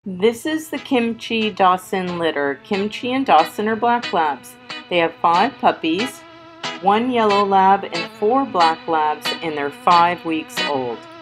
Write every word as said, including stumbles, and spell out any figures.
This is the Kimchi Dawson litter. Kimchi and Dawson are black labs. They have five puppies, one yellow lab and four black labs, and they're five weeks old.